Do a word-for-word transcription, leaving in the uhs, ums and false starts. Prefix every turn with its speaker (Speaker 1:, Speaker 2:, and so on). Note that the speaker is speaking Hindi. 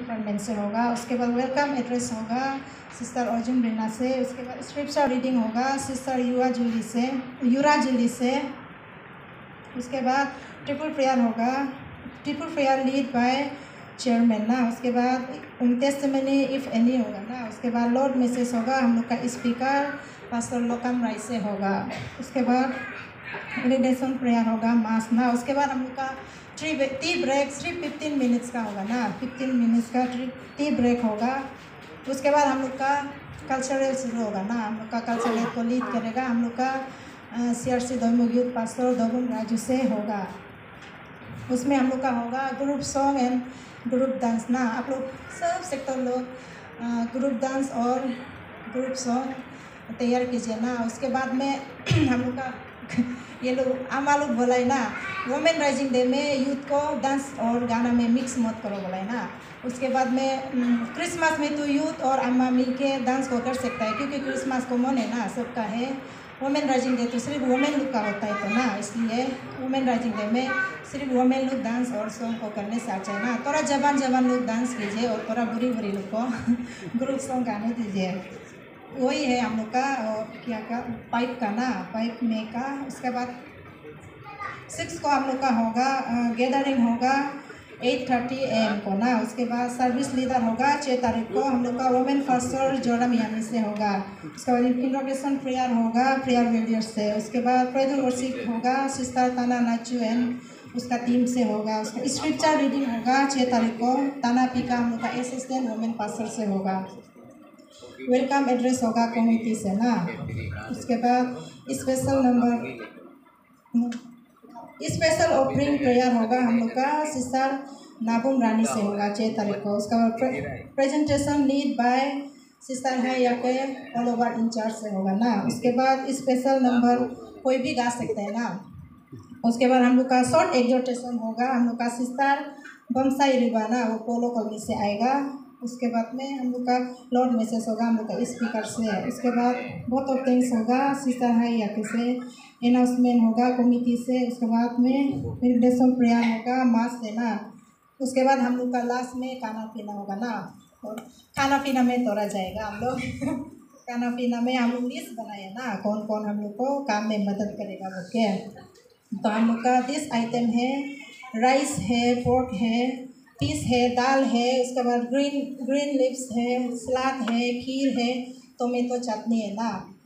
Speaker 1: डिपार्टमेंट से होगा। उसके बाद वेलकम एड्रेस होगा सिस्टर अर्जुन रीना से। उसके बाद स्क्रिप्चर रीडिंग होगा सिस्टर युवा जूली से यूरा जूली से। उसके बाद ट्रिपल प्रेयर होगा, triple prayer lead by chairman ना। उसके बाद टेस्टिमनी इफ एनी होगा ना। उसके बाद लॉर्ड मैसेज होगा, हम लोग का स्पीकर पास्टर लोकम राय से होगा। उसके बाद रिलेशन प्रेयर होगा मास ना। उसके बाद हम लोग का ट्री टी ब्रेक सिर्फ फिफ्टीन मिनट्स का होगा ना, फिफ्टीन मिनट्स का ट्री टी ब्रेक होगा। उसके बाद हम लोग का कल्चरल शुरू होगा ना। हम लोग का कल्चरल को लीड करेगा हम लोग का सी आर सी दोमुग यूथ पास्टर दोमुग राजू से होगा। उसमें हम लोग का होगा group song and group dance ना। आप लोग सब सेक्टर लोग ग्रुप डांस और ग्रुप सॉन्ग तैयार कीजिए ना। उसके बाद में हम लोग का ये लोग आमा लोग बोला है ना, वुमेन राइजिंग डे में यूथ को डांस और गाना में मिक्स मत करो बोला है ना। उसके बाद में क्रिसमस में तो यूथ और अम्मा मिल के डांस को कर सकता है, क्योंकि क्रिसमस को मन है ना, सबका है। वुमेन राइजिंग डे तो सिर्फ वुमेन लोग का होता है तो ना, इसलिए वुमेन राइजिंग डे में सिर्फ वुमेन लोग डांस और सॉन्ग को करने से अच्छा है ना। थोड़ा जवान जवान लोग डांस कीजिए और थोड़ा बुरी बुरी लोग को ग्रुप सॉन्ग गाने दीजिए। वही है हम लोग का और क्या का पाइप का ना, पाइप में का। उसके बाद सिक्स को हम लोग का होगा गैदरिंग होगा एट थर्टी ए एम को ना। उसके बाद सर्विस लीडर होगा छः तारीख को हम लोग का वुमेन फास्टर जोड़ा मियामी से होगा। उसके बाद इंट्रोगेशन प्रेयर होगा प्रेयर वेलियर से। उसके बाद प्रेजर वर्शिप होगा सिस्टर ताना नाचू एंड उसका टीम से होगा। उसका स्क्रिप्चर रीडिंग होगा छः तारीख को ताना पीका हम लोग का असिस्टेंट वुमेन पास्टर से होगा। वेलकम एड्रेस होगा कम्युनिटी से ना। उसके बाद special number special opening prayer होगा हम लोग का सिस्टर नाबुम रानी से होगा छः तारीख को। उसका बाद प्रेजेंटेशन लीड बाय सिस्टर है या के ऑल ओवर इंचार्ज से होगा ना। उसके बाद स्पेशल नंबर कोई भी गा सकते हैं ना। उसके बाद हम लोग का शॉर्ट एग्जॉर्टेशन होगा हम लोग का सिस्टर बमसाई रिबाना, वो पोलो कॉलोनी से आएगा। उसके बाद में हम लोग का लॉर्ड मैसेज होगा हम लोग का स्पीकर से। उसके बाद बहुत ऑफ थिंग्स होगा सिस्टर है या से अनाउंसमेंट होगा कमिटी से। उसके बाद में मेडिटेशन प्रेयर होगा मास से ना। उसके बाद हम लोग का लास्ट में खाना पीना होगा ना। और खाना पीना में तोड़ा जाएगा हम लोग खाना पीना में हम लोग लिस्ट बनाए ना कौन कौन हम लोग को काम में मदद करेगा बोल के। तो हम लोग का दिस आइटम है राइस है, पोर्क है, पीस है, दाल है। उसके बाद ग्रीन ग्रीन लिप्स है, सलाद है, खीर है, टोमेटो चटनी है ना।